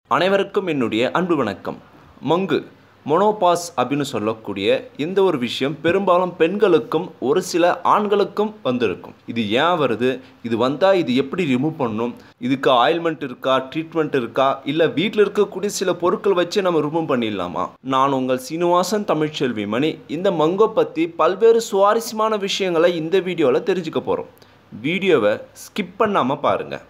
அனைவருக்கும் என்னுடைய அன்பு வணக்கம். மங்கு மோனோபாஸ் அப்படின்னு சொல்லக்கூடிய இந்த ஒரு விஷயம் பெரும்பாலும் பெண்களுக்கும் ஒரு சில ஆண்களுக்கும் வந்திருக்கும். இது ஏன் வருது, இது வந்தால் இது எப்படி ரிமூவ் பண்ணணும், இதுக்கு ஆயில்மெண்ட் இருக்கா, ட்ரீட்மெண்ட் இருக்கா, இல்லை வீட்டில் இருக்கக்கூடிய சில பொருட்கள் வச்சு நம்ம ரிமூவ் பண்ணிடலாமா? நான் உங்கள் சீனிவாசன் தமிழ்ச்செல்வி மணி. இந்த மங்கோ பற்றி பல்வேறு சுவாரஸ்யமான விஷயங்களை இந்த வீடியோவில் தெரிஞ்சுக்க போகிறோம். வீடியோவை ஸ்கிப் பண்ணாமல் பாருங்கள்.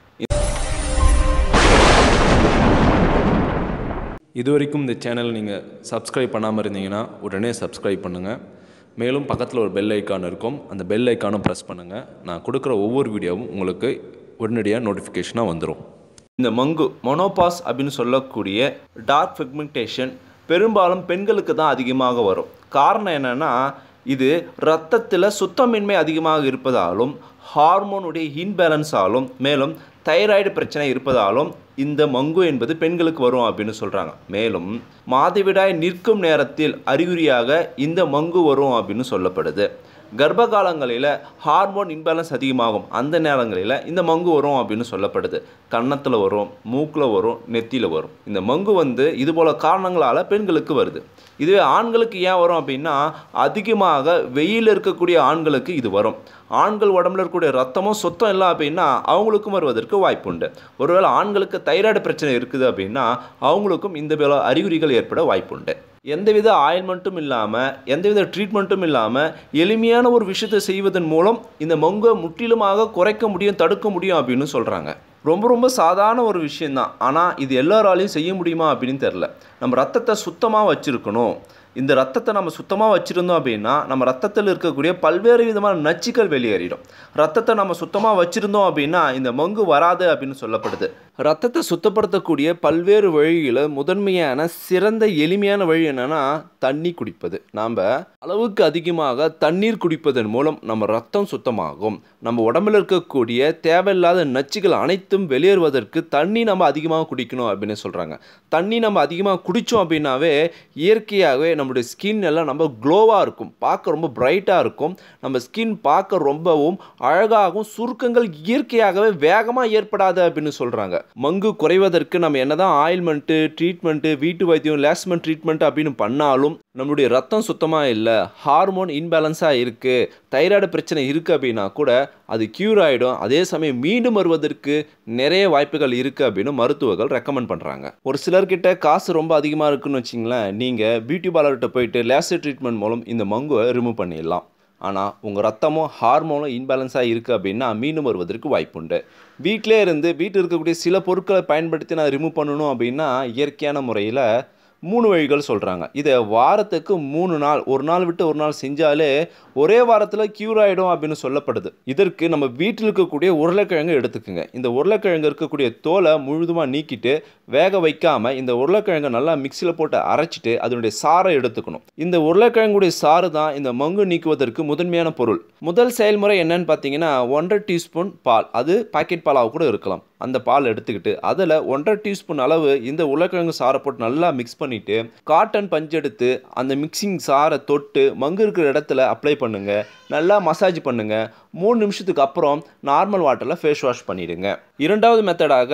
இதுவரைக்கும் இந்த சேனல் நீங்கள் சப்ஸ்கிரைப் பண்ணாமல் இருந்தீங்கன்னா உடனே சப்ஸ்கிரைப் பண்ணுங்கள். மேலும் பக்கத்தில் ஒரு பெல் ஐக்கான் இருக்கும், அந்த பெல் ஐக்கானும் ப்ரெஸ் பண்ணுங்கள். நான் கொடுக்குற ஒவ்வொரு வீடியோவும் உங்களுக்கு உடனடியாக நோட்டிஃபிகேஷனாக வந்துடும். இந்த மங்கு மோனோபாஸ் அப்படின்னு சொல்லக்கூடிய டார்க் பிக்மெண்டேஷன் பெரும்பாலும் பெண்களுக்கு தான் அதிகமாக வரும். காரணம் என்னென்னா, இது இரத்தத்தில் சுத்தமின்மை அதிகமாக இருப்பதாலும், ஹார்மோனுடைய இன்பேலன்ஸாலும், மேலும் தைராய்டு பிரச்சனை இருப்பதாலும் இந்த மங்கு என்பது பெண்களுக்கு வரும் அப்படின்னு சொல்கிறாங்க. மேலும் மாதவிடாய் நிற்கும் நேரத்தில் அறிகுறியாக இந்த மங்கு வரும் அப்படின்னு சொல்லப்படுது. கர்ப்ப காலங்களில் ஹார்மோன் இன்பேலன்ஸ் அதிகமாகும், அந்த நேரங்களில் இந்த மங்கு வரும் அப்படின்னு சொல்லப்படுது. கன்னத்தில் வரும், மூக்கில் வரும், நெத்தியில் வரும். இந்த மங்கு இதுபோல் காரணங்களால் பெண்களுக்கு வருது. இதுவே ஆண்களுக்கு ஏன் வரும் அப்படின்னா, அதிகமாக வெயில் இருக்கக்கூடிய ஆண்களுக்கு இது வரும். ஆண்கள் உடம்புல இருக்கக்கூடிய ரத்தமும் சுத்தம் இல்லை அப்படின்னா அவங்களுக்கும் வருவதற்கு வாய்ப்புண்டு. ஒருவேளை ஆண்களுக்கு தைராய்டு பிரச்சனை இருக்குது அப்படின்னா அவங்களுக்கும் இந்த போல அறிகுறிகள் ஏற்பட வாய்ப்புண்டு. எந்தவித ஆயில்மெண்ட்டும் இல்லாமல், எந்தவித ட்ரீட்மெண்ட்டும் இல்லாமல் எளிமையான ஒரு விஷயத்தை செய்வதன் மூலம் இந்த மங்கை முற்றிலுமாக குறைக்க முடியும், தடுக்க முடியும் அப்படின்னு சொல்கிறாங்க. ரொம்ப சாதாரண ஒரு விஷயந்தான். ஆனால் இது எல்லாராலையும் செய்ய முடியுமா அப்படின்னு தெரில. நம்ம ரத்தத்தை சுத்தமாக வச்சுருக்கணும். இந்த ரத்தத்தை நம்ம சுத்தமாக வச்சுருந்தோம் அப்படின்னா நம்ம ரத்தத்தில் இருக்கக்கூடிய பல்வேறு விதமான நச்சுக்கள் வெளியேறிடும். ரத்தத்தை நம்ம சுத்தமாக வச்சுருந்தோம் அப்படின்னா இந்த மங்கு வராது அப்படின்னு சொல்லப்படுது. ரத்தத்தை சுத்தப்படுத்தக்கூடிய பல்வேறு வழிகளில் முதன்மையான சிறந்த எளிமையான வழி என்னென்னா தண்ணி குடிப்பது. நாம் அளவுக்கு அதிகமாக தண்ணீர் குடிப்பதன் மூலம் நம்ம ரத்தம் சுத்தமாகும். நம்ம உடம்பில் இருக்கக்கூடிய தேவையில்லாத நச்சுகள் அனைத்தும் வெளியேறுவதற்கு தண்ணி நம்ம அதிகமாக குடிக்கணும் அப்படின்னு சொல்கிறாங்க. தண்ணி நம்ம அதிகமாக குடித்தோம் அப்படின்னாவே இயற்கையாகவே நம்முடைய ஸ்கின் எல்லாம் நம்ம க்ளோவாக இருக்கும், பார்க்க ரொம்ப பிரைட்டாக இருக்கும். நம்ம ஸ்கின் பார்க்க ரொம்பவும் அழகாகவும், சுருக்கங்கள் இயற்கையாகவே வேகமாக ஏற்படாது அப்படின்னு சொல்கிறாங்க. மங்கு குறைவதற்கு நம்ம என்னதான் ஆயில்மெண்ட்டு, ட்ரீட்மெண்ட்டு, வீட்டு வைத்தியம், லேஸ்மெண்ட் ட்ரீட்மெண்ட் அப்படின்னு பண்ணாலும் நம்மளுடைய ரத்தம் சுத்தமாக இல்லை, ஹார்மோன் இன்பேலன்ஸாக இருக்குது, தைராய்டு பிரச்சனை இருக்குது அப்படின்னா கூட அது க்யூர் ஆகிடும். அதே சமயம் மீண்டும் வருவதற்கு நிறைய வாய்ப்புகள் இருக்குது அப்படின்னு மருத்துவர்கள் ரெக்கமெண்ட் பண்ணுறாங்க. ஒரு சிலர்கிட்ட காசு ரொம்ப அதிகமாக இருக்குன்னு வச்சிங்களேன், நீங்கள் பியூட்டி பார்லர்கிட்ட போயிட்டு லேசர் ட்ரீட்மெண்ட் மூலம் இந்த மங்குவை ரிமூவ் பண்ணிடலாம். ஆனால் உங்கள் ரத்தமும் ஹார்மோனும் இன்பேலன்ஸாக இருக்குது அப்படின்னா மீண்டும் வருவதற்கு வாய்ப்புண்டு. வீட்டிலே இருந்து வீட்டில் இருக்கக்கூடிய சில பொருட்களை பயன்படுத்தி நான் ரிமூவ் பண்ணணும் அப்படின்னா இயற்கையான முறையில் 3 வழிகள் சொல்கிறாங்க. இதை வாரத்துக்கு 3 நாள், ஒரு நாள் விட்டு ஒரு நாள் செஞ்சாலே ஒரே வாரத்தில் க்யூர் ஆகிடும் அப்படின்னு சொல்லப்படுது. இதற்கு நம்ம வீட்டில் இருக்கக்கூடிய உருளைக்கிழங்கு எடுத்துக்குங்க. இந்த உருளைக்கிழங்கு இருக்கக்கூடிய தோலை முழுதுமாக நீக்கிட்டு வேக வைக்காமல் இந்த உருளைக்கிழங்கை நல்லா மிக்சியில் போட்டு அரைச்சிட்டு அதனுடைய சாறை எடுத்துக்கணும். இந்த உருளைக்கிழங்குடைய சாறு தான் இந்த மங்கு நீக்குவதற்கு முதன்மையான பொருள். முதல் செயல்முறை என்னன்னு பார்த்தீங்கன்னா 1.5 டீஸ்பூன் பால், அது பாக்கெட் பாலாக கூட இருக்கலாம். அந்த பால் எடுத்துக்கிட்டு அதில் 1.5 டீஸ்பூன் அளவு இந்த உருளைக்கிழங்கு சாறை போட்டு நல்லா மிக்ஸ் பண்ணிவிட்டு காட்டன் பஞ்சு எடுத்து அந்த மிக்சிங் சாறை தொட்டு மங்கு இருக்கிற இடத்துல அப்ளை பண்ணுங்க. நல்லா மசாஜ் பண்ணுங்க. 3 நிமிஷத்துக்கு அப்புறம் நார்மல் வாட்டரில் ஃபேஸ் வாஷ் பண்ணிடுங்க. இரண்டாவது மெத்தடாக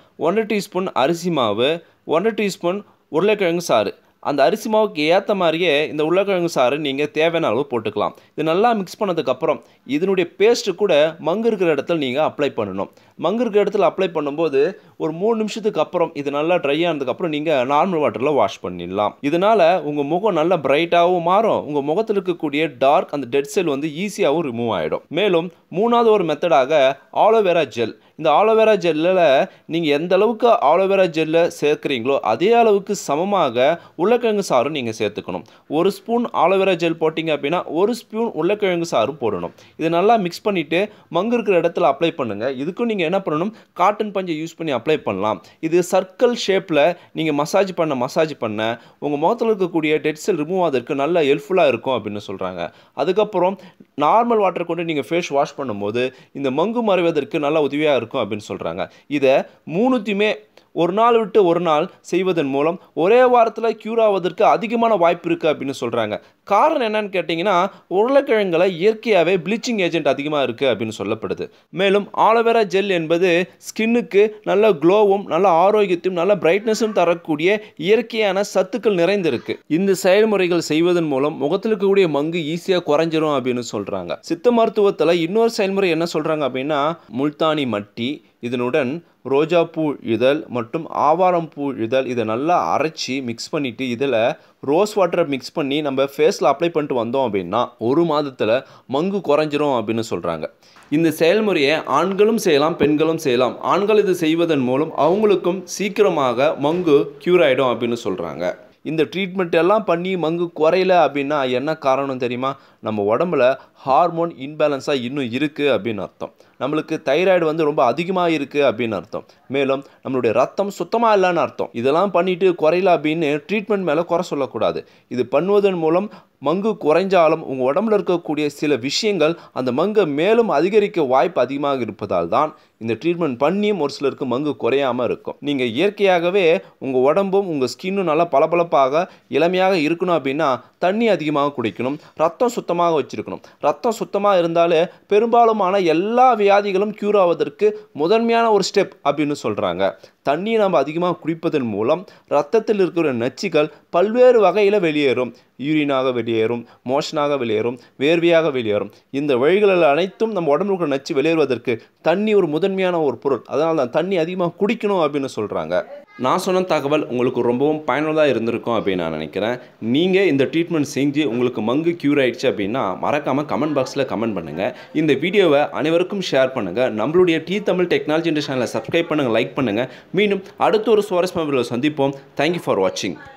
1 டீஸ்பூன் அரிசி மாவு, 1 டீஸ்பூன் உருளைக்கிழங்கு சாறு. அந்த அரிசி மாவுக்கு ஏற்ற மாதிரியே இந்த உருளைக்கிழங்கு சாறு நீங்கள் தேவையான அளவு போட்டுக்கலாம். இது நல்லா மிக்ஸ் பண்ணதுக்கப்புறம் இதனுடைய பேஸ்ட்டு கூட மங்கு இருக்கிற இடத்துல நீங்கள் அப்ளை பண்ணணும். மங்கு இருக்கிற இடத்துல அப்ளை பண்ணும்போது ஒரு 3 நிமிஷத்துக்கு அப்புறம் இது நல்லா ட்ரை ஆனதுக்கப்புறம் நீங்கள் நார்மல் வாட்டரில் வாஷ் பண்ணிடலாம். இதனால் உங்கள் முகம் நல்லா பிரைட்டாகவும் மாறும். உங்கள் முகத்தில் இருக்கக்கூடிய டார்க் அந்த டெட் செல் ஈஸியாகவும் ரிமூவ் ஆகிடும். மேலும் 3வது ஒரு மெத்தடாக ஆலோவேரா ஜெல். இந்த ஆலோவேரா ஜெல்லில் நீங்கள் எந்த அளவுக்கு ஆலோவேரா ஜெல்லை சேர்க்குறீங்களோ அதே அளவுக்கு சமமாக உருளைக்கிழங்கு சாறும் நீங்கள் சேர்த்துக்கணும். 1 ஸ்பூன் ஆலோவேரா ஜெல் போட்டிங்க அப்படின்னா 1 ஸ்பூன் உருளைக்கிழங்கு சாறும் போடணும். இது நல்லா மிக்ஸ் பண்ணிவிட்டு மங்கு இருக்கிற இடத்துல அப்ளை பண்ணுங்கள். இதுக்கும் நீங்கள் என்ன பண்ணணும், காட்டன் பஞ்சை யூஸ் பண்ணி அப்ளை பண்ணலாம். இது சர்க்கிள் ஷேப்பில் நீங்கள் மசாஜ் பண்ண உங்கள் முகத்தில் இருக்கக்கூடிய டெட் செல் ரிமூவ் ஆகிறதுக்கு நல்ல ஹெல்ப்ஃபுல்லாக இருக்கும் அப்படின்னு சொல்கிறாங்க. அதுக்கப்புறம் நார்மல் வாட்டர் கொண்டு நீங்கள் ஃபேஸ் வாஷ் பண்ணும்போது இந்த மங்கு மறைவதற்கு நல்ல உதவியாக இருக்கும் அப்படின்னு சொல்கிறாங்க. இதை 3த்தையுமே ஒரு நாள் விட்டு ஒரு நாள் செய்வதன் மூலம் ஒரே வாரத்தில் க்யூர் ஆவதற்கு அதிகமான வாய்ப்பு இருக்குது அப்படின்னு சொல்கிறாங்க. காரணம் என்னன்னு கேட்டிங்கன்னா, உருளைக்கிழங்குல இயற்கையாகவே ப்ளீச்சிங் ஏஜென்ட் அதிகமாக இருக்குது அப்படின்னு சொல்லப்படுது. மேலும் ஆலோவேரா ஜெல் என்பது ஸ்கின்னுக்கு நல்ல க்ளோவும் நல்ல ஆரோக்கியத்தையும் நல்ல பிரைட்னஸும் தரக்கூடிய இயற்கையான சத்துக்கள் நிறைந்திருக்கு. இந்த செயல்முறைகள் செய்வதன் மூலம் முகத்தில் இருக்கக்கூடிய மங்கு ஈஸியாக குறைஞ்சிரும் அப்படின்னு சொல்கிறாங்க. சித்த மருத்துவத்தில் இன்னொரு செயல்முறை என்ன சொல்கிறாங்க அப்படின்னா, முல்தானி மட்டி, இதனுடன் ரோஜாப்பூ இதழ் மற்றும் ஆவாரம் பூ இதழ் இதை நல்லா அரைச்சி மிக்ஸ் பண்ணிவிட்டு இதில் ரோஸ் வாட்டரை மிக்ஸ் பண்ணி நம்ம ஃபேஸில் அப்ளை பண்ணிட்டு வந்தோம் அப்படின்னா 1 மாதத்தில் மங்கு குறைஞ்சிரும் அப்படின்னு சொல்கிறாங்க. இந்த செயல்முறையை ஆண்களும் செய்யலாம், பெண்களும் செய்யலாம். ஆண்கள் இது செய்வதன் மூலம் அவங்களுக்கும் சீக்கிரமாக மங்கு க்யூர் ஆகிடும் அப்படின்னு சொல்கிறாங்க. இந்த ட்ரீட்மெண்ட் எல்லாம் பண்ணி மங்கு குறையல அப்படின்னா என்ன காரணம் தெரியுமா? நம்ம உடம்புல ஹார்மோன் இன்பேலன்ஸாக இன்னும் இருக்குது அப்படின்னு அர்த்தம். நம்மளுக்கு தைராய்டு ரொம்ப அதிகமாக இருக்குது அப்படின்னு அர்த்தம். மேலும் நம்மளுடைய ரத்தம் சுத்தமாக இல்லைன்னு அர்த்தம். இதெல்லாம் பண்ணிவிட்டு குறையல அப்படின்னு ட்ரீட்மெண்ட் மேலே குறை சொல்லக்கூடாது. இது பண்ணுவதன் மூலம் மங்கு குறைஞ்சாலும் உங்கள் உடம்புல இருக்கக்கூடிய சில விஷயங்கள் அந்த மங்கை மேலும் அதிகரிக்க வாய்ப்பு அதிகமாக இருப்பதால் தான் இந்த ட்ரீட்மெண்ட் பண்ணியும் ஒரு சிலருக்கு மங்கு குறையாமல் இருக்கும். நீங்கள் இயற்கையாகவே உங்கள் உடம்பும் உங்கள் ஸ்கின்னும் நல்லா பளபளப்பாக இளமையாக இருக்கணும் அப்படின்னா தண்ணி அதிகமாக குடிக்கணும், ரத்தம் சுத்தமாக வச்சுருக்கணும். ரத்தம் சுத்தமாக இருந்தாலே பெரும்பாலுமான எல்லா வியாதிகளும் க்யூர் ஆவதற்கு முதன்மையான ஒரு ஸ்டெப் அப்படின்னு சொல்கிறாங்க. தண்ணியை நம்ம அதிகமாக குடிப்பதன் மூலம் ரத்தத்தில் இருக்கிற நச்சுகள் பல்வேறு வகையில் வெளியேறும். யூரினாக வெளியேறும், மோஷனாக வெளியேறும், வேர்வையாக வெளியேறும். இந்த வழிகளில் அனைத்தும் நம்ம உடம்புல இருக்கிற நச்சு வெளியேறுவதற்கு தண்ணி ஒரு முதன்மையான ஒரு பொருள். அதனால தான் தண்ணி அதிகமாக குடிக்கணும் அப்படின்னு சொல்கிறாங்க. நான் சொன்ன தகவல் உங்களுக்கு ரொம்பவும் பயனுள்ளதாக இருந்திருக்கும் அப்படின்னு நான் நினைக்கிறேன். நீங்கள் இந்த ட்ரீட்மெண்ட் செஞ்சு உங்களுக்கு மங்கு க்யூர் ஆகிடுச்சு அப்படின்னா மறக்காமல் கமெண்ட் பாக்ஸில் கமெண்ட் பண்ணுங்கள். இந்த வீடியோவை அனைவருக்கும் ஷேர் பண்ணுங்கள். நம்மளுடைய டி தமிழ் டெக்னாலஜி சேனலை சப்ஸ்கிரைப் பண்ணுங்கள், லைக் பண்ணுங்கள். மீண்டும் அடுத்த ஒரு சுவாரஸ்யமான வீடியோவில் சந்திப்போம். தேங்க்யூ ஃபார் வாட்சிங்.